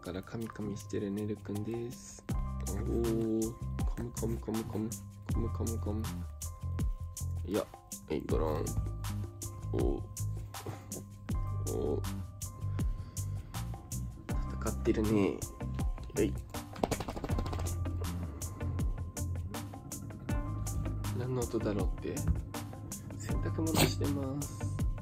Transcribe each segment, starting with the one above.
からカミカミしてるねるくんです。おー、カムカムカムカムカムカムカム。いや、ごらん。お戦ってるね。何の音だろうって。洗濯物してます。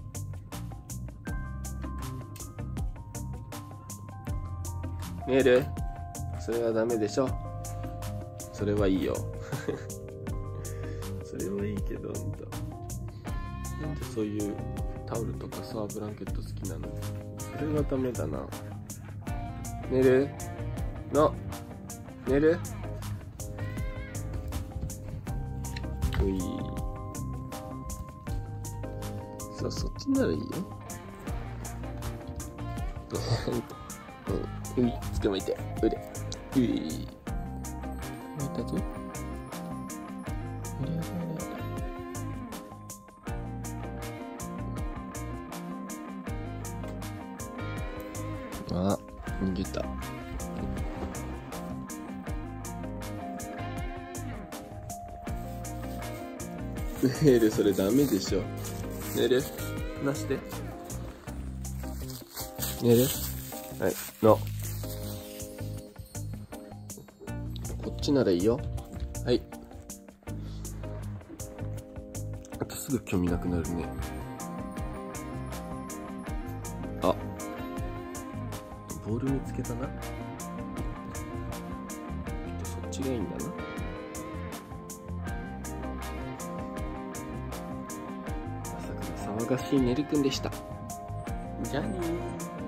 メール、それはダメでしょ。それはいいよ。それはいいけど、なんでそういうタオルとかさ、ブランケット好きなの？それはダメだな。寝るの、寝る。うい。そっちならいいよ。うい、つかまいて、腕、うい、まいたぞ。あ、逃げた。寝る、それダメでしょ。寝る、なして。寝る。はい、の。こっちならいいよ。はい。あとすぐ興味なくなるね。あ、ボール見つけたな。そっちがいいんだな。朝から騒がしいねるくんでした。じゃあねー。